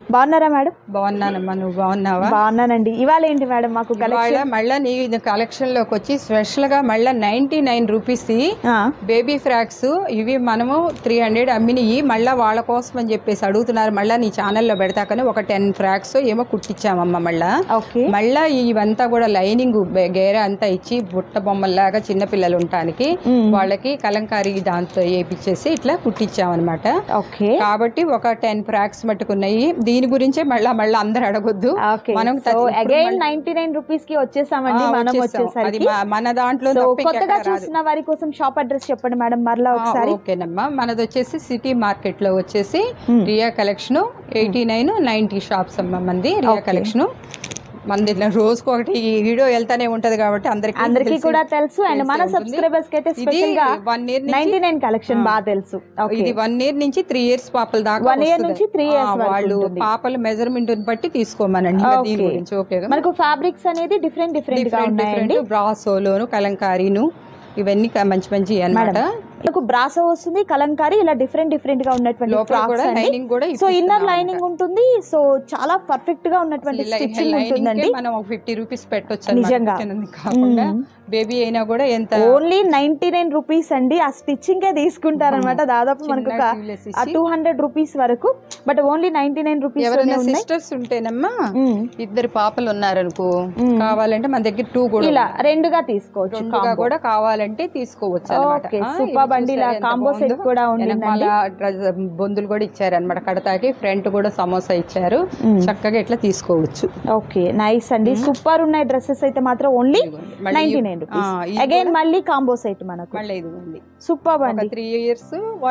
బాగున్నారా మేడం? బాగున్నానమ్మా, నువ్వు బాగున్నావా? బాగున్నానండి. ఇవాళ ఏంటి మేడం మాకు కలెక్షన్? మళ్ళీ నీ కలెక్షన్ లోకి వచ్చి స్పెషల్ గా మళ్ళీ 99 రూపీస్ బేబీ ఫ్రాక్స్ ఇవి మనము 300 అమ్మినవి మళ్ళీ వాళ్ళ కోసం అని చెప్పేసి అడుగుతున్నారు. మళ్ళీ నీ ఛానల్లో పెడతాకని ఒక 10 ఫ్రాక్స్ ఏమో కుట్టించామమ్మా. మళ్ళీ ఇవంతా కూడా లైనింగ్ గేర అంతా ఇచ్చి బుట్ట బొమ్మల్లాగా చిన్నపిల్లలు ఉండటానికి వాళ్ళకి కలంకారీ దాంతో వేయించేసి ఇట్లా కుట్టించామన్నమాట. కాబట్టి ఒక 10 ఫ్రాక్స్ మట్టుకున్నాయి. దీని గురించే మళ్ళీ అందరు అడగొద్దు. మనం 99 రూపీస్ కి వచ్చేసామండి. మనం వచ్చేసరికి మన దాంట్లో కొత్తగా చూసిన వారి కోసం షాప్ అడ్రస్ చెప్పండి మేడం మరలా ఒకసారి. ఓకేనమ్మా, మనది వచ్చేసి సిటీ మార్కెట్ లో వచ్చేసి రియా కలెక్షన్ 89, 90 షాప్స్ అమ్మా మంది రియా కలెక్షన్. మంది రోజుకు ఒకటి ఈ వీడియో వెళ్తానే ఉంటది కాబట్టి అందరికి కూడా తెలుసు. అండ్ మన సబ్స్క్రైబర్స్ కి అయితే స్పెషల్ గా 99 కలెక్షన్ బాగా తెలుసు. ఇది 1 ఇయర్ నుంచి 3 ఇయర్స్ పాపల దాకా 1 ఇయర్ నుంచి 3 ఇయర్స్ వాళ్ళు పాపల మెజర్మెంట్ బట్టి తీసుకోమనండి. దీని గురించి ఓకేగా. మనకు ఫ్యాబ్రిక్స్ అనేది డిఫరెంట్ గా ఉన్నాయండి. బ్రాసోలోను కలంకారీను ఇవన్నీ మంచి మంచి అన్నమాట. మనకు బ్రాసో వస్తుంది, కలంకారీ, ఇలా డిఫరెంట్ గా ఉన్నటువంటి ఫ్రాక్స్ అండి. సో ఇన్నర్ లైనింగ్ ఉంటుంది. సో చాలా పర్ఫెక్ట్ గా ఉన్నటువంటి స్టిచ్చింగ్ ఉంటుందండి. మనం 50 రూపీస్ పెట్టొచ్చు నిజంగా. కాకుండా బేబీ అయినా కూడా ఎంత ఓన్లీ 99 రూపీస్ అండి. ఆ స్టిచ్చింగ్ కే తీసుకుంటారనమాట. దాదాపు మనకు 200 రూపీస్ వరకు. But only 99 rupees. ఎవరైనా సిస్టర్స్ ఉంటేనమ్మా, ఇద్దరు పాపలు ఉన్నారనుకో, కావాలంటే మన దగ్గర 2 కూడా ఇలా 2గా తీసుకోవచ్చు. కూడా కావాలంటే తీసుకోవచ్చు అనమాట. సూపర్ బండి కాంబో సెట్ కూడా ఉంది. బొందులు కూడా ఇచ్చారనమాట. కడతాకి ఫ్రంట్ కూడా సమోసా ఇచ్చారు. చక్కగా ఇట్లా తీసుకోవచ్చు. ఓకే, నైస్ అండి. సూపర్ ఉన్నాయి డ్రెస్సెస్ అయితే మాత్రం. Only 99 rupees. అగైన్ మళ్ళీ కాంబో సెట్ మనకు. మళ్ళీ ఇది ఉంది సూపర్ బండి. 3 ఇయర్స్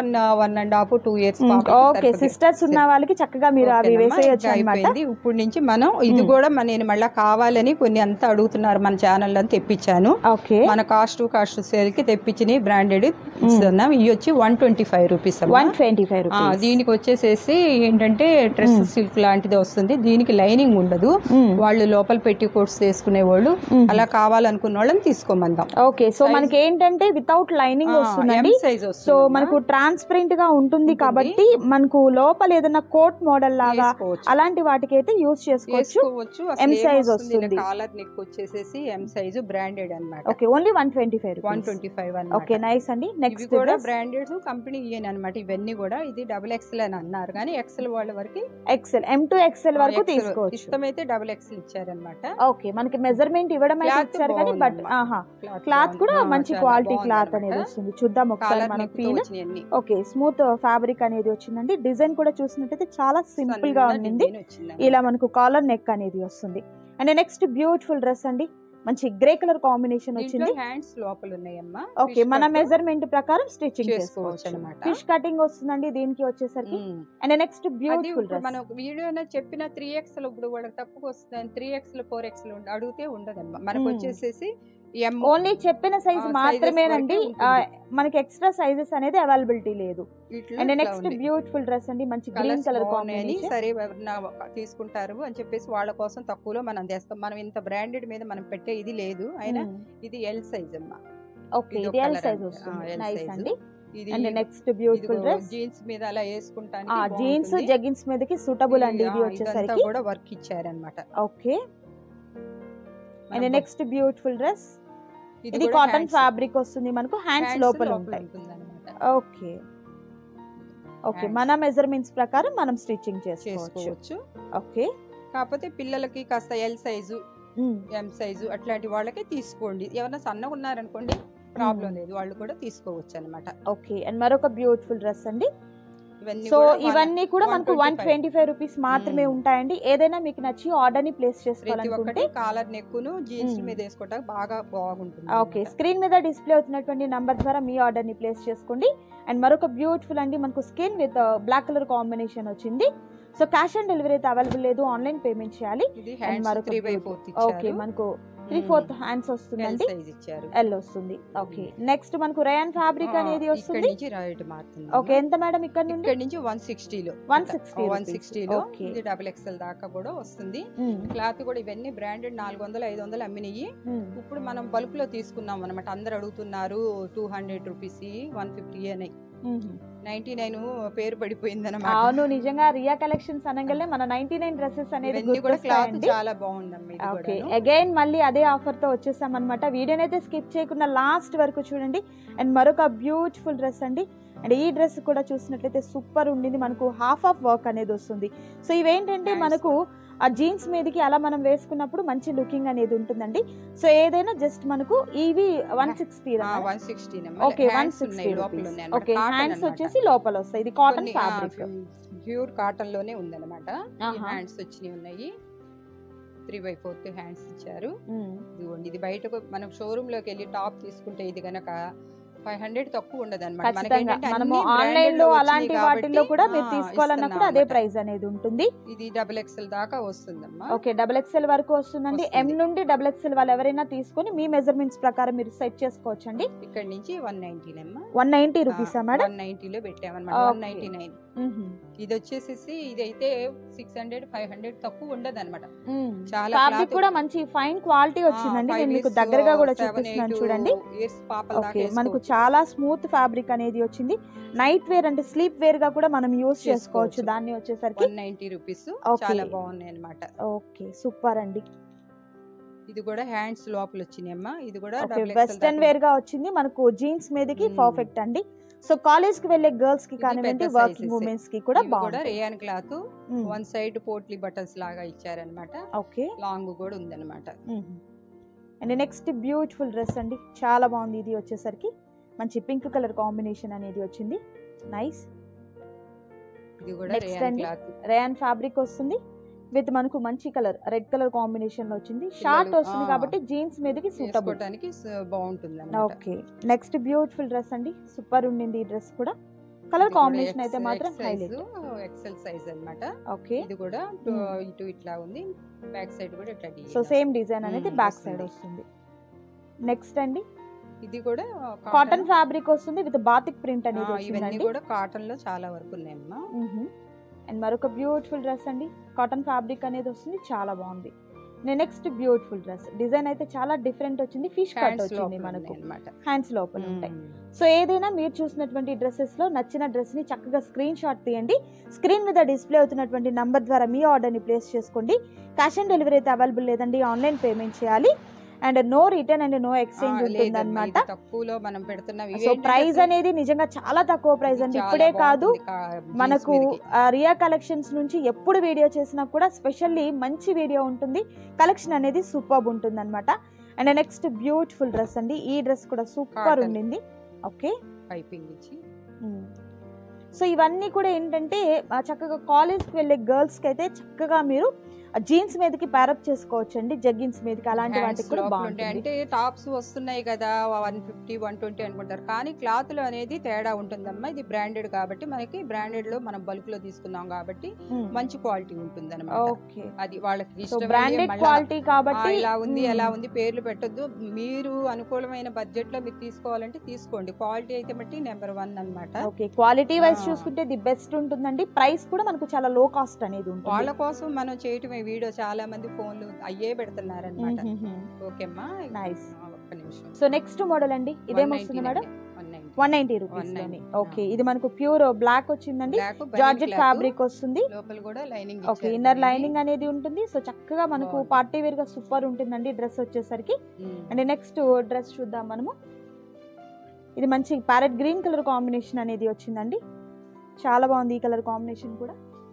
1.5 2 ఇయర్స్. ఓకే, సిస్టర్స్ ఉన్న వాళ్ళకి చక్కగా మీరు అవి వేసేయచ్చు అన్నమాట. ఇప్పుడు నుంచి మనం ఇది కూడా నేను మళ్ళీ కావాలని కొన్ని అంతా అడుగుతున్నారు మన ఛానల్ అని తెప్పించాను. మన కాస్ట్ సేల్ కి తెప్పించిన బ్రాండెడ్ ఇస్తున్నాం. ఇవి వచ్చి 125 రూపీస్. 125 రూపీస్. దీనికి వచ్చేసేసి ఏంటంటే డ్రెస్ సిల్క్ లాంటిది వస్తుంది. దీనికి లైనింగ్ ఉండదు. వాళ్ళు లోపల పెట్టి కోట్స్ వేసుకునే వాళ్ళు అలా కావాలనుకున్న వాళ్ళని తీసుకోమందాం. ఓకే, సో మనకి ఏంటంటే వితౌట్ లైనింగ్ వస్తుందండి. సో మనకు ట్రాన్స్పరెంట్ గా ఉంటుంది కాబట్టి మనకు లోపల ఏదైనా కోట్ మోడల్ లాగా అలాంటి వాటికి అయితే యూజ్ చేసుకోవచ్చు. ఎం సైజ్ వస్తుంది. కాలర్ నెక్ వచ్చేసేసి ఎం సైజ్ బ్రాండెడ్ అన్నమాట. Okay, only 125 125. ఓకే, నైస్ అండి. నెక్స్ట్ కూడా బ్రాండెడ్ కంపెనీ అనమాట. ఇవన్నీ కూడా ఇది XXL అని అన్నారు కానీ XL వాళ్ళ వరకు XL M to XL వరకు తీసుకోవచ్చు. ఇష్టమైతే XXL ఇచ్చారనమాట. ఓకే, మనకి మెజర్మెంట్ ఇవ్వడం అయితే ఇచ్చారు కానీ బట్ క్లాత్ కూడా మంచి క్వాలిటీ క్లాత్ అనేది వస్తుంది. చూద్దాం ఒకసారి మన ఫీల్. ఓకే, స్మూత్ ఫ్యాబ్రిక్ అనేది వచ్చిందండి. డిజైన్ కూడా చూసినట్టయితే చాలా సింపుల్ గా ఉంది. ఇలా మనకు కాలర్ నెక్ అనేది వస్తుంది. అండ్ నెక్స్ట్ బ్యూటిఫుల్ డ్రెస్ అండి. మంచి గ్రే కలర్ కాంబినేషన్ వచ్చింది. హ్యాండ్స్ లోపల ఉన్నాయమ్మా. ఓకే, మన మెజర్మెంట్ ప్రకారం స్టిచ్చింగ్ చేసుకోవచ్చు అన్నమాట. ఫిష్ కటింగ్ వస్తుందండి దీనికి వచ్చేసరికి. And next beautiful dress. మనం వీడియోలో చెప్పిన 3XL ఇప్పుడు వాళ్ళకి తప్పుగా వస్తుంది. 3XL 4XL అడిగితే ఉండదమ్మా. మనకు వచ్చేసేసి ఓన్లీ చెప్పిన సైజ్ మాత్రమేనండి. మనకి ఎక్స్ట్రా సైజెస్ అనేది అవైలబిలిటీ లేదు. అండ్ నెక్స్ట్ బ్యూటిఫుల్ డ్రెస్ అండి. మంచి గ్రీన్ కలర్ కాంబినేషన్. సరే ఎవరైనా తీసుకుంటారు అని చెప్పేసి వాళ్ళ కోసం తక్కువలో మనం తెస్తాం. మనం ఇంత బ్రాండెడ్ మీద మనం పెట్టే ఇది లేదు. అయినా ఇది L సైజ్ అమ్మా. ఓకే, ఇది L సైజ్ వస్తుంది. నైస్ అండి. And next beautiful dress. Jeans మీద అలా వేసుకుంటాను. జీన్స్ జెగిన్స్ మీదకి సూటబుల్ అండి. ఇది వచ్చేసరికి కూడా వర్క్ ఇచ్చారన్నమాట. Okay, and next beautiful dress. ఇది కాటన్ ఫ్యాబ్రిక్ వస్తుంది. మనకు హ్యాండ్స్ లోపల ఉంటాయి. ఓకే ఓకే, మన మెజర్మెంట్స్ ప్రకారం మనం స్టిచ్చింగ్ చేసుకోవచ్చు. ఓకే, కాకపోతే పిల్లలకి కాస్త L సైజు M సైజు అట్లాంటి వాళ్ళకే తీసుకోండి. ఎవరైనా సన్నగా ఉన్నారనుకోండి ప్రాబ్లం లేదు, వాళ్ళు కూడా తీసుకోవచ్చు అనమాట. ఓకే, అండ్ మరొక బ్యూటిఫుల్ డ్రెస్ అండి. సో ఇవన్నీ కూడా మనకు 125 రూపీస్ మాత్రమే ఉంటాయండి. ఏదైనా మీకు నచ్చి ఆర్డర్ ని ప్లేస్ చేసుకోవాలనుకుంటే కాలర్ నెక్కును జీన్స్ మీద వేసుకోవడానికి బాగా బాగుంటుంది. ఓకే, స్క్రీన్ మీద డిస్ప్లే అవుతున్నటువంటి నంబర్ ద్వారా మీ ఆర్డర్ ని ప్లేస్ చేసుకోండి. అండ్ మరొక బ్యూటిఫుల్ అండి. మనకు skin with black colour combination వచ్చింది. సో క్యాష్ ఆన్ డెలివరీ అయితే అవైలబుల్ లేదు, ఆన్లైన్ పేమెంట్ చేయాలి. ఓకే, మనకు 3/4 హ్యాండ్స్ వస్తుందండి. L వస్తుంది. ఓకే, నెక్స్ట్ మనకు రయాన్ ఫ్యాబ్రిక్ అనేది వస్తుంది. ఓకే, ఎంత మేడం ఇక్కడ నుంచి 160 లో 160 లో ఇది XXL దాకా కూడా వస్తుంది. క్లాత్ కూడా ఇవన్నీ బ్రాండెడ్ 400 500 అమ్మినవి. ఇప్పుడు మనం బల్క్ లో తీసుకున్నాం అనమాట. అందరు అడుగుతున్నారు 200 రూపీస్ 150 అని. 99 పేరు పడిపోయింది అనమాట. అవును, నిజంగా రియా కలెక్షన్స్ అనగానే మన 99 డ్రెస్సెస్ అనేది క్లాత్ చాలా బాగుందమ్మా. ఓకే, అగైన్ మళ్ళీ అదే ఆఫర్ తో వచ్చేసాం అనమాట. వీడియోని అయితే స్కిప్ చేయకుండా లాస్ట్ వరకు చూడండి. అండ్ మరొక బ్యూటిఫుల్ డ్రెస్ అండి. అండ్ ఈ డ్రెస్ కూడా చూసినట్లయితే సూపర్ ఉండింది. మనకు హాఫ్ ఆఫ్ వర్క్ అనేది వస్తుంది. సో ఇవేంటంటే మనకు ఆ జీన్స్ మీదకి అలా మనం వేసుకున్నప్పుడు మంచి లుకింగ్ అనేది ఉంటుందండి. సో ఏదైనా జస్ట్ మనకు ఇవి 160. ఓకే, 160. ఓకే, హ్యాండ్స్ వచ్చేసి లోపల వస్తాయి. ఇది కాటన్ ఫ్యాబ్రిక్, ప్యూర్ కాటన్ లోనే ఉందన్నమాట. హ్యాండ్స్ వచ్చినాయి ఉన్నాయి, 3/4 హ్యాండ్స్ ఇచ్చారు. ఇది బయటకు మనం షోరూమ్ లోకి వెళ్ళి టాప్ తీసుకుంటే ఇది గనక 500 తక్కువ ఉండదు అనమాట. మనము ఆన్లైన్ లో అలాంటి వాటిల్లో కూడా మీరు తీసుకోవాలన్నప్పుడు అదే ప్రైస్ అనేది ఉంటుంది. ఇది XXL దాకా వస్తుందమ్మా. ఓకే, XXL వరకు వస్తుందండి. M నుండి XXL వాళ్ళు ఎవరైనా తీసుకొని మీ మెజర్మెంట్స్ ప్రకారం మీరు సెట్ చేసుకోవచ్చు అండి. ఇక్కడ నుంచి 190 190 రూపీసా మేడం? 190 లో పెట్టామన్నమాట. 199. ఇది వచ్చేసి ఇదైతే 600 500 తక్కువ ఉండదు అనమాట. చాలా ఫ్యాబ్రిక్ కూడా మంచి ఫైన్ క్వాలిటీ వచ్చిందండి. నేను మీకు దగ్గరగా కూడా చూపిస్తున్నాను చూడండి. ఓకే, మనకు చాలా స్మూత్ ఫ్యాబ్రిక్ అనేది వచ్చింది. నైట్ వేర్ అంటే స్లీప్ వేర్ గా కూడా మనం యూస్ చేసుకోవచ్చు. దాన్ని వచ్చేసరికి 190 రూపీస్. చాలా బాగున్నాయి అనమాట. ఓకే, సూపర్ అండి. ఇది కూడా హ్యాండ్స్ లోపల వచ్చినాయమ్మా. ఇది కూడా వెస్టర్న్ వేర్ గా వచ్చింది. మనకు జీన్స్ మీదకి పర్ఫెక్ట్ అండి. సో కాలేజ్ కి వెళ్ళే గర్ల్స్ కి కానివ్వండి, వర్కింగ్ ఉమెన్స్ కి కూడా బాగుంది. Rayon cloth, one side potli buttons లాగా ఇచ్చారనమాట. ఓకే, లాంగ్ కూడా ఉందన్నమాట. అండ్ నెక్స్ట్ బ్యూటిఫుల్ డ్రెస్ అండి, చాలా బాగుంది. ఇది వచ్చేసరికి మంచి పింక్ కలర్ కాంబినేషన్ అనేది వచ్చింది. నైస్. ఇది కూడా రేయాన్ ఫ్యాబ్రిక్ వస్తుంది విత్ మనకు మంచి కలర్ రెడ్ కలర్ కాంబినేషన్ లో వచ్చింది. షార్ట్ వస్తుంది కాబట్టి జీన్స్ మీదకి సూటబుల్ బాగుంటుంది. ఓకే, నెక్స్ట్ బ్యూటిఫుల్ డ్రెస్ అండి. సూపర్ ఉండింది ఈ డ్రెస్ కూడా. కలర్ కాంబినేషన్ అయితే మాత్రం హైలైట్. XL సైజ్ అన్నమాట. ఓకే, ఇది కూడా ఇటు ఇట్లా ఉంది. బ్యాక్ సైడ్ కూడా ఇట్లా సో సేమ్ డిజైన్ అనేది బ్యాక్ సైడ్ వస్తుంది. నెక్స్ట్ అండి, ఇది కూడా కాటన్ ఫ్యాబ్రిక్ వస్తుంది విత్ బాతిక్ ప్రింట్ అనేది వచ్చింది. ఇవన్నీ కూడా కాటన్ లో చాలా వరకు ఉన్నాయమ్మా. అండ్ మరొక బ్యూటిఫుల్ డ్రెస్ అండి. కాటన్ ఫ్యాబ్రిక్ అనేది వస్తుంది, చాలా బాగుంది. నెక్స్ట్ బ్యూటిఫుల్ డ్రెస్ డిజైన్ అయితే చాలా డిఫరెంట్ వచ్చింది. ఫిష్ కట్ వచ్చింది, మనకు హ్యాండ్స్ లోపల ఉంటాయి. సో ఏదైనా మీరు చూసినటువంటి డ్రెస్సెస్ లో నచ్చిన డ్రెస్ ని చక్కగా స్క్రీన్ షాట్ తీయండి. స్క్రీన్ మీద డిస్ప్లే అవుతున్నటువంటి నంబర్ ద్వారా మీ ఆర్డర్ ని ప్లేస్ చేసుకోండి. క్యాష్ ఆన్ డెలివరీ అయితే అవైలబుల్ లేదండి, ఆన్లైన్ పేమెంట్ చేయాలి. And no return and no exchange ఉంటుంది అనమాట. సో ప్రైస్ అనేది నిజంగా చాలా తక్కువ ప్రైస్ అండి. ఇప్పుడే కాదు, మనకు రియా కలెక్షన్స్ నుంచి ఎప్పుడు వీడియో చేసినా కూడా స్పెషల్లీ మంచి వీడియో ఉంటుంది. కలెక్షన్ అనేది సూపర్ ఉంటుంది అనమాట. అండ్ నెక్స్ట్ బ్యూటిఫుల్ డ్రెస్ అండి. ఈ డ్రెస్ కూడా సూపర్ ఉండింది. ఓకే, పైపింగ్ ఇచ్చి. సో ఇవన్నీ కూడా ఏంటంటే చక్కగా కాలేజ్కి వెళ్ళే గర్ల్స్కి అయితే చక్కగా మీరు జీన్స్ మీదకి ప్యారప్ చేసుకోవచ్చు అండి. జగ్గిన్స్ మీదకి అలాంటి వాటికి కూడా బాగుంటుంది. అంటే టాప్స్ వస్తున్నాయి కదా 150 120 అనుకుంటారు, కానీ క్లాత్ లో అనేది తేడా ఉంటుందమ్మా. ఇది బ్రాండెడ్ కాబట్టి మనకి బ్రాండెడ్ లో మనం బల్క్ లో తీసుకున్నాం కాబట్టి మంచి క్వాలిటీ ఉంటుంది అన్నమాట. అది వాళ్ళకి బ్రాండెడ్ క్వాలిటీ కాబట్టి ఇలా ఉంది ఎలా ఉంది పేర్లు పెట్టొద్దు. మీరు అనుకూలమైన బడ్జెట్ లో మీరు తీసుకోవాలంటే తీసుకోండి. క్వాలిటీ అయితే బట్టి నెంబర్ 1 అన్నమాట. ఓకే, క్వాలిటీ వైజ్ చూసుకుంటే ది బెస్ట్ ఉంటుందండి. ప్రైస్ కూడా మనకు చాలా లో కాస్ట్ అనేది ఉంటుంది. వాళ్ళ కోసం మనం చేయటమే వీడియో. చాలా మంది ఫోన్లు అయ్యే పెడుతున్నారు అన్నమాట. ఓకేమ్మా, నైస్. ఒక్క నిమిషం. సో నెక్స్ట్ మోడల్ అండి, ఇదేమొస్తుంది మేడం? 190 రూపీస్ లోని. ఓకే, ఇది మనకు ప్యూర్ బ్లాక్ వచ్చిందండి. జార్జెట్ ఫ్యాబ్రిక్ వస్తుంది, లోపల కూడా లైనింగ్. ఓకే, ఇన్నర్ లైనింగ్ అనేది ఉంటుంది. సో చక్కగా మనకు పార్టీ వేర్ గా సూపర్ ఉంటుందండి డ్రెస్ వచ్చేసరికి. అండ్ నెక్స్ట్ డ్రెస్ చూద్దాం మనము. ఇది మంచి ప్యారెట్ గ్రీన్ కలర్ కాంబినేషన్ అనేది వచ్చిందండి. చాలా బాగుంది ఈ కలర్ కాంబినేషన్ కూడా.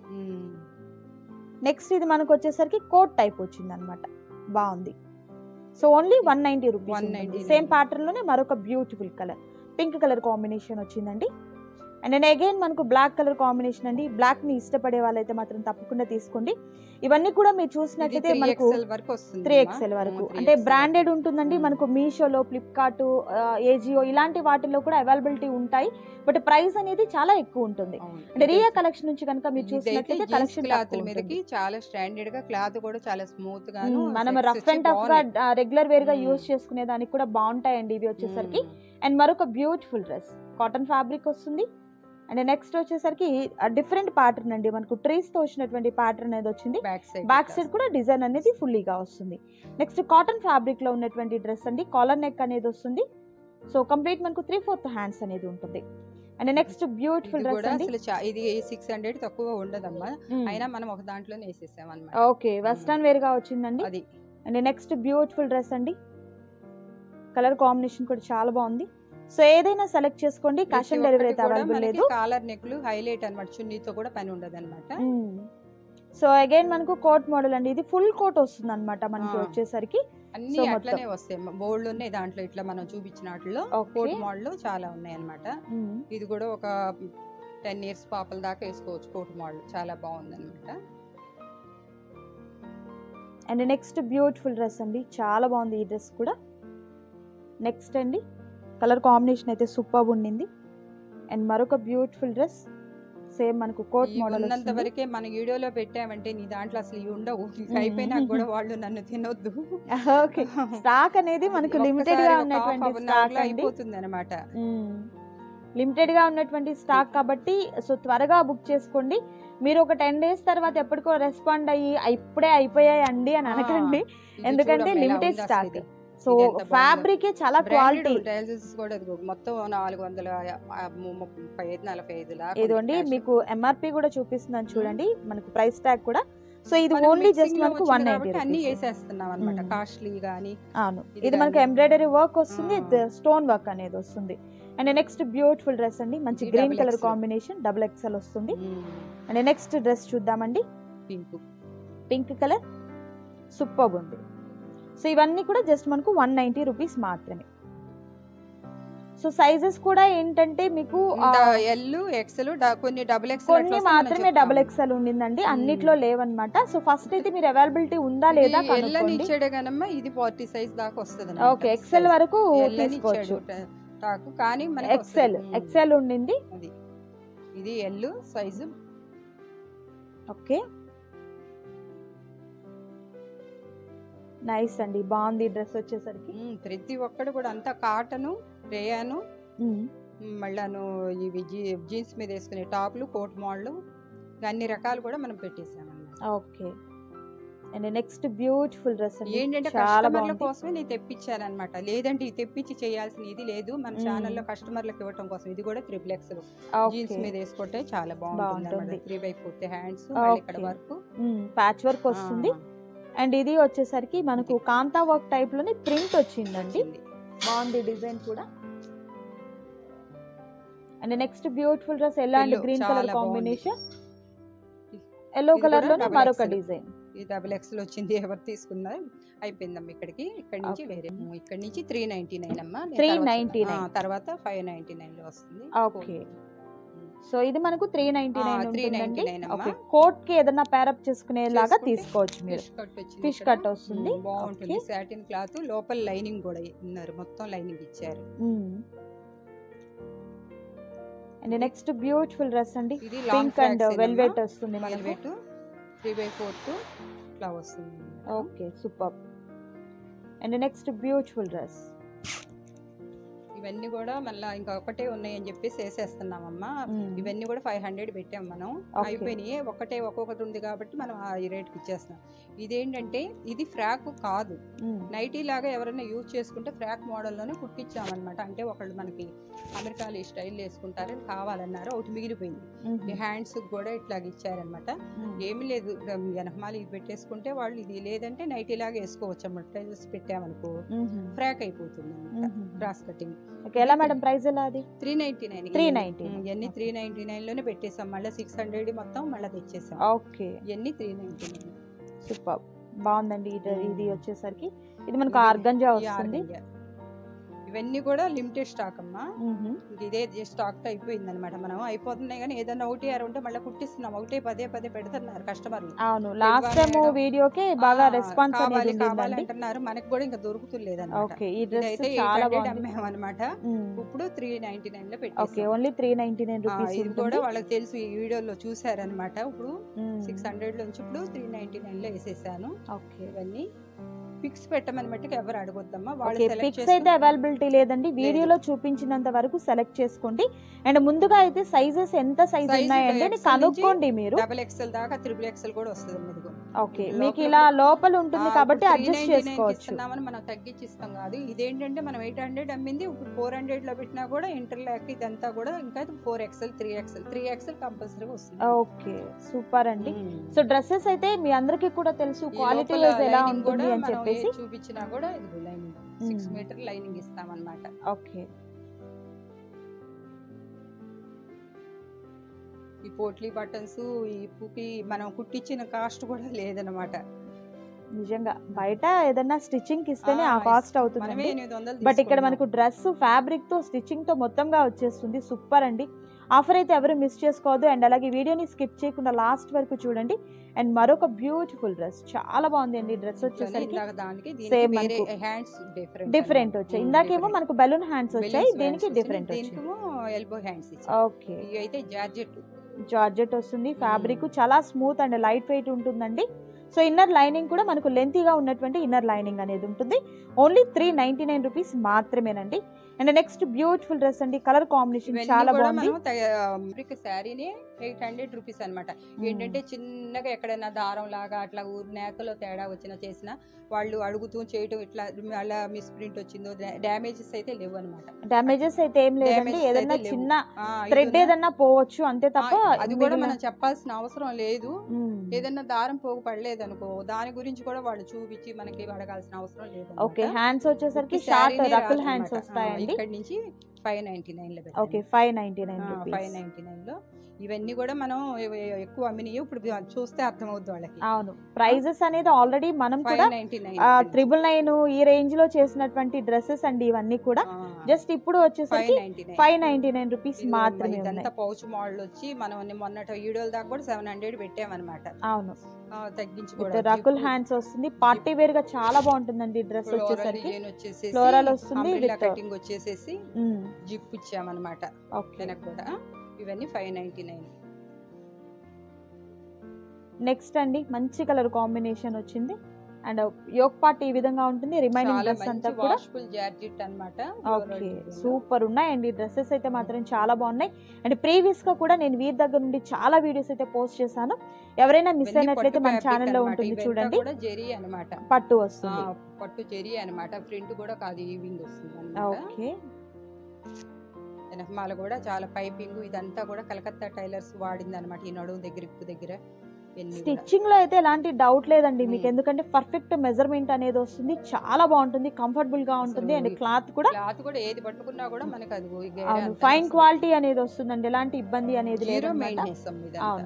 నెక్స్ట్ ఇది మనకు వచ్చేసరికి కోట్ టైప్ వచ్చింది అనమాట, బాగుంది. So only 190 rupees. Same pattern లోనే మరొక beautiful colour pink colour combination వచ్చిందండి. అండ్ నేను అగైన్ మనకు బ్లాక్ కలర్ కాంబినేషన్ అండి. బ్లాక్ ని ఇష్టపడే వాళ్ళైతే మాత్రం తప్పకుండా తీసుకోండి. ఇవన్నీ కూడా మీరు చూసినట్లయితే మనకు 3XL వరకు అంటే బ్రాండెడ్ ఉంటుందండి. మనకు మీషోలో, ఫ్లిప్కార్ట్, ఏజియో ఇలాంటి వాటిల్లో కూడా అవైలబిలిటీ ఉంటాయి. బట్ ప్రైస్ అనేది చాలా ఎక్కువ ఉంటుంది. అంటే రియా కలెక్షన్ నుంచి కనుక మీరు చూసినట్లయితే కలెక్షన్ చాలా స్టాండర్డ్ గా, క్లాత్ కూడా చాలా స్మూత్ గా, మనం రఫ్ అండ్ టఫ్ గా రెగ్యులర్ వేర్ గా యూజ్ చేసుకునే దానికి కూడా బాగుంటాయండి ఇవి వచ్చేసరికి. అండ్ మరొక బ్యూటిఫుల్ డ్రెస్ కాటన్ ఫ్యాబ్రిక్ వస్తుంది. అండ్ నెక్స్ట్ వచ్చేసరికి డిఫరెంట్ ప్యాటర్న్ అండి. మనకు ట్రీస్ తో వచ్చినటువంటి ప్యాటర్న్ అనేది వచ్చింది. బ్యాక్ సైడ్ కూడా డిజైన్ అనేది ఫుల్లీగా వస్తుంది. నెక్స్ట్ కాటన్ ఫ్యాబ్రిక్ లో ఉన్నటువంటి డ్రెస్ అండి. కాలర్ నెక్ అనేది వస్తుంది. సో కంప్లీట్ మనకు 3/4 హ్యాండ్స్ అనేది ఉంటుంది. అండ్ నెక్స్ట్ బ్యూటిఫుల్ డ్రెస్ అండి. అసలు ఇది 600 తక్కువ ఉండదమ్మా, అయినా మనం ఒక దాంట్లోనే వేసేసాం అన్నమాట. ఓకే, వెస్టర్న్ వేర్ గా వచ్చిందండి అది. అండ్ నెక్స్ట్ బ్యూటిఫుల్ డ్రెస్ అండి. కలర్ కాంబినేషన్ కూడా చాలా బాగుంది. సో ఏదైనా సెలెక్ట్ చేసుకోండి, క్యాష్ ఆన్ డెలివరీ అయితే అవైలబుల్ లేదు. కాలర్ నెక్లు హైలైట్ అన్నమాట, చున్నీతో కూడా పని ఉండదు అన్నమాట. సో అగైన్ మనకు కోట్ మోడల్ అండి, ఇది ఫుల్ కోట్ వస్తుంది అన్నమాట మనకి వచ్చేసరికి. అన్ని అట్లనే వస్తాయి, బోల్డ్ ఉన్నాయి దాంట్లో, ఇట్లా మనం చూపించిన వాటిలో కోట్ మోడల్ చాలా ఉన్నాయి అన్నమాట. ఇది కూడా ఒక 10 years పాపల దాకా వేసుకోవచ్చు, కోట్ మోడల్ చాలా బాగుంది అన్నమాట. అండ్ నెక్స్ట్ బ్యూటిఫుల్ డ్రెస్ అండి, చాలా బాగుంది ఈ డ్రెస్ కూడా. నెక్స్ట్ అండి, కలర్ కాంబినేషన్ అయితే సూపర్ ఉండింది. అండ్ మరొక బ్యూటిఫుల్ డ్రెస్, సేమ్ మనకు కోట్ మోడల్. ఉన్నంత వరకే మన వీడియోలో పెట్టామంటే నీ దాంట్లో అసలు ఇవి ఉండవు, అయిపోయినా కూడా వాళ్ళు నన్ను తినొద్దు. ఓకే, స్టాక్ అనేది మనకు లిమిటెడ్ గా ఉన్నటువంటి స్టాక్ అయిపోతుంది అన్నమాట. లిమిటెడ్ గా ఉన్నటువంటి స్టాక్ కాబట్టి సో త్వరగా బుక్ చేసుకోండి. మీరు ఒక 10 days తర్వాత ఎప్పటికో రెస్పాండ్ అయ్యి ఇప్పుడే అయిపోయాయి అండి అని అనకండి, ఎందుకంటే లిమిటెడ్ స్టాక్. సో ఫ్యాబ్రిక్ చాలా క్వాలిటీ. మొత్తం 435-45 ఇదిగోండి, మీకు ఎంఆర్పి కూడా చూపిస్తున్నాను చూడండి, మనకు ప్రైస్ ట్యాగ్ కూడా. సో ఇది ఓన్లీ జస్ట్ మనకు 190 అన్ని వేసేస్తున్నాం అన్నమాట, కాస్ట్లీ గానీ. అవును, ఇది మనకు ఎంబ్రాయిడరీ వర్క్ వస్తుంది, స్టోన్ వర్క్ అనేది వస్తుంది. అండ్ నెక్స్ట్ బ్యూటిఫుల్ డ్రెస్ అండి, మంచి గ్రీన్ కలర్ కాంబినేషన్, XXL వస్తుంది. అండ్ నెక్స్ట్ డ్రెస్ చూద్దామండి, పింక్ కలర్, సూపర్ ఉంది. సో ఇవన్నీ కూడా జస్ట్ మనకు 190 రూపీస్ మాత్రమే. సో సైజెస్ కూడా ఏంటంటే మీకు ఎల్ ఎక్సెల్ కొన్ని కొన్ని మాత్రమే XXL ఉండిందండి, అన్నిట్లో లేవన్నమాట. సో ఫస్ట్ అయితే మీరు అవైలబిలిటీ ఉందా లేదా కనుక్కోండి. ఇది 40 సైజ్ దాకా వస్తుంది. ఓకే, XL వరకు తీసుకోవచ్చు కానీ XL ఉండింది. ఇది ఎల్ సైజు. ఓకే, నైస్ అండి, బాగుంది డ్రెస్ వచ్చేసరికి. ప్రతి ఒక్కడు కూడా అంతా కాటను, రేయాను, మళ్ళాను ఇవి జీన్స్ మీద వేసుకునే టాప్లు, కోట్ మోడల్, అన్ని రకాలు కూడా మనం పెట్టేసామన్నమాట. Okay, and next beautiful dress అండి, ఏంటంటే కస్టమర్ల కోసమే నేను తెప్పించాను అనమాట, లేదంటే ఇది తెప్పించి చేయాల్సిన ఇది లేదు, మన ఛానల్లో కస్టమర్లకు ఇవ్వడం కోసం. ఇది కూడా XXL జీన్స్ మీద వేసుకుంటే చాలా బాగుంటుంది. 3/4 హ్యాండ్స్, ఇక్కడ వరకు ప్యాచ్ వర్క్ వస్తుంది. అండ్ ఇది వచ్చేసరికి మనకు కాంతా వర్క్ టైప్ లోనే ప్రింట్ వచ్చిందండి, బాగుంది డిజైన్ కూడా. And next beautiful dress, yellow and green colour combination, yellow colour లోనే మరొక డిజైన్. ఇది XXL వచ్చింది, ఎవరు తీసుకున్నారు అయిపోయిందమ్మా. ఇక్కడికి ఇక్కడ నుంచి వేరే, ఇక్కడ నుంచి 399 అమ్మా, 399 తర్వాత 599 లో వస్తుంది. ఓకే, సో ఇది మనకు 399. ఓకే, కోట్ కి ఏదైనా పేరప్ చేసుకునేలాగా తీసుకోవచ్చు మీరు. ఫిష్ కట్ వస్తుంది, బాగుంటుంది. సాటిన్ క్లాత్, లోపల లైనింగ్ కూడా ఇన్నారు, మొత్తం లైనింగ్ ఇచ్చారు. అండ్ నెక్స్ట్ బ్యూటిఫుల్ డ్రెస్ అండి, పింక్ అండ్ వెల్వెట్ వస్తుంది, వెల్వెట్ 3/4 ఇట్లా వస్తుంది. Okay, super. And next beautiful dress, ఇవన్నీ కూడా మళ్ళీ ఇంకా ఒకటే ఉన్నాయి అని చెప్పేసి వేసేస్తున్నామమ్మా. ఇవన్నీ కూడా 500 పెట్టాం మనం, అయిపోయినాయి. ఒక్కొక్కటి ఉంది కాబట్టి మనం ఆ రేట్కి ఇచ్చేస్తున్నాం. ఇదేంటంటే ఇది ఫ్రాక్ కాదు, నైటీ లాగా ఎవరైనా యూజ్ చేసుకుంటే ఫ్రాక్ మోడల్లోనే కుట్టించామన్నమాట. అంటే ఒకళ్ళు మనకి అమెరికాలో ఈ స్టైల్ వేసుకుంటారని కావాలన్నారు, ఒకటి మిగిలిపోయింది. హ్యాండ్స్ కూడా ఇట్లాగ ఇచ్చారనమాట. ఏమి లేదు, వెనకమాల ఇది పెట్టేసుకుంటే వాళ్ళు, ఇది లేదంటే నైటీ లాగా వేసుకోవచ్చు అన్నమాట. ట్రైజెస్ పెట్టామనుకో ఫ్రాక్ అయిపోతుంది అన్నమాట, క్రాస్ కటింగ్. ఎలా మేడం ప్రైస్ ఎలా? అది 399. ఇవన్నీ 399 లోనే పెట్టేసాం, మళ్ళీ 600 మొత్తం మళ్ళీ తెచ్చేసాం. ఓకే, ఇవన్నీ 399. సూపర్, బాగుందండి. ఇది వచ్చేసరికి ఇది మనకు ఆర్గంజా వస్తుంది. ఇవన్నీ కూడా లిమిటెడ్ స్టాక్ అమ్మా, ఇదే స్టాక్ తో అయిపోయింది అనమాట. మనం అయిపోతున్నాయి కానీ ఏదైనా ఒకటి ఉంటే మళ్ళీ కుట్టిస్తున్నాం, ఒకటే పదే పెడుతున్నారు కస్టమర్లు. అవును, లాస్ట్ టైం వీడియోకి బాగా రెస్పాన్స్ అంటున్నారు, మనకి కూడా ఇంకా దొరుకుతులేదు అనమాట. అన్నమాట. ఇప్పుడు 399 లో పెట్టాం. Only 399 rupees. ఇది కూడా వాళ్ళకి తెలుసు, ఈ వీడియోలో చూసారనమాట. ఇప్పుడు 600 నుంచి ఇప్పుడు 399 లో వేసేసాను. ఓకే, ఇవన్నీ పిక్స్ పెట్టమని బట్టి ఎవరు అడగొద్దమ్మా, వాళ్ళు ఓకే సెలెక్ట్ పిక్స్ అయితే అవైలబిలిటీ లేదండి, వీడియోలో చూపించినంత వరకు సెలెక్ట్ చేసుకోండి. అండ్ ముందుగా అయితే సైజెస్ ఎంత సైజ్ Size ఉన్నాయండి అని XL కనుక్కోండి మీరు. XXL దాకా XXL కూడా వస్తుంది ఇదిగో. ఓకే మీకు ఇలా లోపల ఉంటుంది కాబట్టి అడ్జస్ట్ చేసుకోవచ్చు. మనం తగ్గించి ఇస్తాం కాదు, ఇదేంటంటే మనం 800 అమ్మింది ఇప్పుడు 400 లో పెట్టినా కూడా ఇంటర్లాక్ ఇదంతా కూడా ఇంకా 4XL 3XL కంపల్సరీగా వస్తుంది. ఓకే సూపర్ అండి. సో డ్రెస్సెస్ అయితే మీ అందరికీ కూడా తెలుసు క్వాలిటీ వైజ్ ఎలా ఉంటుంది అని చెప్పేసి చూపించినా కూడా ఇది లైనింగ్ 6 మీటర్ లైనింగ్ ఇస్తాం అన్నమాట. ఓకే ఈ పోట్లీ బటన్స్ ఈ పుకి మనం కుట్టించిన కాస్ట్ కూడా లేదనమాట. నిజంగా బయట ఏదన్నా స్టిచ్చింగ్ ఇస్తేనే ఆ కాస్ట్ అవుతుంది, బట్ ఇక్కడ మనకు డ్రెస్ ఫ్యాబ్రిక్ తో స్టిచ్చింగ్ తో మొత్తంగా వచ్చేస్తుంది. సూపర్ అండి, ఆఫర్ అయితే ఎవరు మిస్ చేసుకోవద్దు. అండ్ అలాగే వీడియోని స్కిప్ చేయకుండా లాస్ట్ వరకు చూడండి. అండ్ మరొక బ్యూటిఫుల్ డ్రెస్ చాలా బాగుంది అండి. డ్రెస్ వచ్చేసరికి సేమ్ డిఫరెంట్ వచ్చాయి. ఇందాకేమో మనకు బెలూన్ హ్యాండ్స్ వచ్చాయి, దీనికి డిఫరెంట్ ఎల్బో హ్యాండ్స్. ఓకే అయితే జార్జెట్ వస్తుంది, ఫ్యాబ్రిక్ చాలా స్మూత్ అండ్ లైట్ వెయిట్ ఉంటుందండి. సో ఇన్నర్ లైనింగ్ కూడా మనకు లెంతీగా ఉన్నటువంటి ఇన్నర్ లైనింగ్ అనేది ఉంటుంది. ఓన్లీ 399 రూపీస్ మాత్రమేనండి. అండ్ నెక్స్ట్ బ్యూటిఫుల్ డ్రెస్ అండి, కలర్ కాంబినేషన్ చాలా బాగుంది. శారీని 800 రూపీస్ అనమాట. ఏంటంటే చిన్నగా ఎక్కడైనా దారం లాగా అట్లా నేతలో తేడా వచ్చినా చేసినా వాళ్ళు అడుగుతూ చేయటం ఇట్లా అలా మిస్ ప్రింట్ వచ్చిందో డ్యామేజెస్ అయితే లేవు అనమాట. డ్యామేజెస్ అయితే ఏం లేదండి, ఏదైనా చిన్న థ్రెడ్ ఏదన్నా పోవచ్చు అంతే తప్ప అది కూడా మనం చెప్పాల్సిన అవసరం లేదు. ఏదన్నా దారం పోగు పడలేదు అనుకో దాని గురించి కూడా వాళ్ళు చూపించి మనకి అడగాల్సిన అవసరం లేదు. ఓకే హ్యాండ్స్ వచ్చేసరికి షార్ట్ రకుల్ హ్యాండ్స్ వస్తాయండి. ఇక్కడ నుంచి 599 లో. ఓకే 599 లో ఇవన్నీ కూడా మనం ఎక్కువ అమ్మినవి ఇప్పుడు చూస్తే అర్థమవుద్ది వాళ్ళకి. అవును ప్రైజెస్ అనేది ఆల్రెడీ మనం కూడా 999 ఈ రేంజ్ లో చేసినటువంటి డ్రెస్సెస్ అండి ఇవన్నీ కూడా. జస్ట్ ఇప్పుడు వచ్చేసరికి 599 రూపీస్ మాత్రమే. పౌచ్ మోడల్ వచ్చి మనం మొన్నటి వీడియోల దాకా కూడా 700 పెట్టామన్నమాట. అవును తగ్గించుకోవడం రకుల్ హ్యాండ్స్ వస్తుంది, పార్టీ వేర్ గా చాలా బాగుంటుందండి. డ్రెస్ వచ్చేసరికి ఫ్లోరల్ వస్తుంది, కటింగ్ వచ్చేసేసి జిప్ ఇచ్చామన్నమాట. వెనక కూడా ఇవన్నీ 599. నెక్స్ట్ అండి మంచి కలర్ కాంబినేషన్ వచ్చింది అండ్ యోక్ పార్ట్ ఈ విధంగా ఉంటుంది. రిమైనింగ్ డ్రెస్ అంతా కూడా జార్జెట్ అన్నమాట. ఓకే సూపర్ ఉన్నాయండి డ్రెస్సెస్ అయితే మాత్రం చాలా బాగున్నాయి. అండ్ ప్రీవియస్ గా కూడా నేను వీరి దగ్గర నుండి చాలా వీడియోస్ అయితే పోస్ట్ చేశాను, ఎవరైనా మిస్ అయినట్లయితే మన ఛానల్లో ఉంటుంది చూడండి. పట్టు వస్తుంది, పట్టు జెరీ అన్నమాట. ప్రింట్ కూడా కాదు ఈవింగ్ వస్తుంది. ఓకే వెనకమాల కూడా చాలా పైపింగ్ ఇదంతా కూడా కలకత్తా టైలర్స్ వాడింది అనమాట. ఈ నడుము దగ్గర స్టిచ్చింగ్ లో అయితే ఎలాంటి డౌట్ లేదండి మీకు, ఎందుకంటే పర్ఫెక్ట్ మెజర్మెంట్ అనేది వస్తుంది, చాలా బాగుంటుంది, కంఫర్టబుల్ గా ఉంటుంది. అండ్ క్లాత్ కూడా ఏది పట్టుకున్నా కూడా మనకి అది ఫైన్ క్వాలిటీ అనేది వస్తుందండి, ఎలాంటి ఇబ్బంది అనేది లేదు. అవును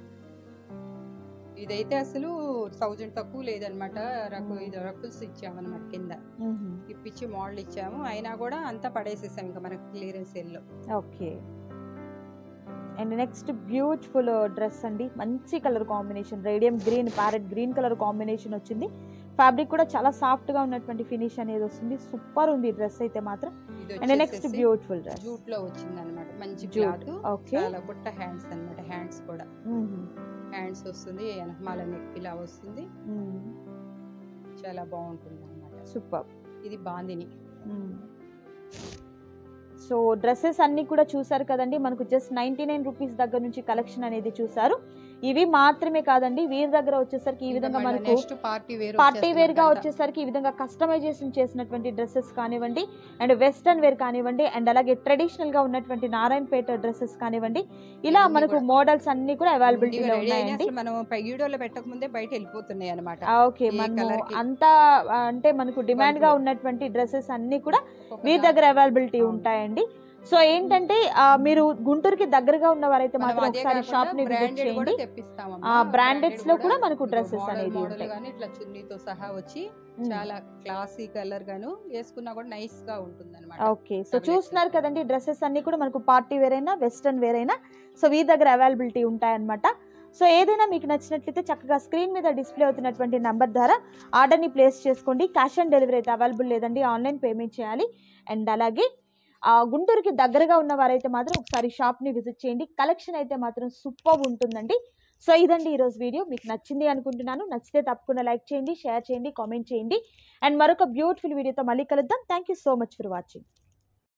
ఇదైతే అసలు 1000 తక్కువ లేదనమాట. రకుల్స్ ఇచ్చామన్నమాట, కింద ఇప్పించి మోడల్ ఇచ్చాము, అయినా కూడా అంతా పడేసేసాం ఇంకా మనకి క్లియరెన్స్ సేల్ లో. Okay and next beautiful dress అండి, మంచి colour combination, radium green parrot green colour combination వచ్చింది. ఫ్యాబ్రిక్ కూడా చాలా సాఫ్ట్ గా ఉన్నటువంటి ఫినిష్ అనేది వస్తుంది. సూపర్ ఉంది డ్రెస్ అయితే మాత్రం. And next beautiful dress jute లో వచ్చింది అనమాట, మంచి క్లాత్. చాలా బుట్ట హ్యాండ్స్ అన్నమాట, హ్యాండ్స్ కూడా హ్యాండ్స్ వస్తుంది, వెనకమాల నెక్ ఇలా వస్తుంది, చాలా బాగుంటుంది అన్నమాట. సూపర్. ఇది బాందిని. సో డ్రెస్సెస్ అన్ని కూడా చూసారు కదండి, మనకు జస్ట్ 99 రూపీస్ దగ్గర నుంచి కలెక్షన్ అనేది చూసారు. ఇవి మాత్రమే కాదండి, వీరి దగ్గర వచ్చేసరికి ఈ విధంగా మనకు పార్టీ వేర్ గా వచ్చేసరికి ఈ విధంగా కస్టమైజేషన్ చేసినటువంటి డ్రెస్సెస్ కానివ్వండి, అండ్ వెస్టర్న్ వేర్ కానివ్వండి, అండ్ అలాగే ట్రెడిషనల్ గా ఉన్నటువంటి నారాయణపేట డ్రెస్సెస్ కానివ్వండి, ఇలా మనకు మోడల్స్ అన్ని కూడా అవైలబిలిటీలో ఉన్నాయండి. మనం వీడియోలో పెట్టక ముందే బయట వెళ్ళిపోతున్నాయి అన్నమాట. ఓకే అంతా అంటే మనకు డిమాండ్ గా ఉన్నటువంటి డ్రెస్సెస్ అన్ని కూడా వీరి దగ్గర అవైలబిలిటీ ఉంటాయండి. సో ఏంటంటే మీరు గుంటూరుకి దగ్గరగా ఉన్న వారైతే మాత్రం ఒకసారి షాప్ ని విజిట్ చేయండి. బ్రాండెడ్స్ లో కూడా మనకు డ్రెస్సెస్ అనేది ఉంటాయి, ఇట్లా చున్నీతో సహా వచ్చి చాలా క్లాసీ కలర్ గాను వేసుకున్నా కూడా నైస్ గా ఉంటుంది అన్నమాట. ఓకే సో చూస్తున్నారు కదండి, డ్రెస్సెస్ అన్ని కూడా మనకు పార్టీ వేర్ అయినా వెస్టర్న్ వేర్ అయినా సో వీరి దగ్గర అవైలబిలిటీ ఉంటాయన్నమాట. సో ఏదైనా మీకు నచ్చినట్లయితే చక్కగా స్క్రీన్ మీద డిస్ప్లే అవుతున్నటువంటి నంబర్ ద్వారా ఆర్డర్ని ప్లేస్ చేసుకోండి. క్యాష్ ఆన్ డెలివరీ అయితే అవైలబుల్ లేదండి, ఆన్లైన్ పేమెంట్ చేయాలి. అండ్ అలాగే గుంటూరుకి దగ్గరగా ఉన్న వారైతే మాత్రం ఒకసారి షాప్ని విజిట్ చేయండి. కలెక్షన్ అయితే మాత్రం సూపర్ ఉంటుందండి. సో ఇదండి ఈరోజు వీడియో. మీకు నచ్చింది అనుకుంటున్నాను. నచ్చితే తప్పకుండా లైక్ చేయండి, షేర్ చేయండి, కామెంట్ చేయండి. అండ్ మరొక బ్యూటిఫుల్ వీడియోతో మళ్ళీ కలుద్దాం. Thank you so much for watching.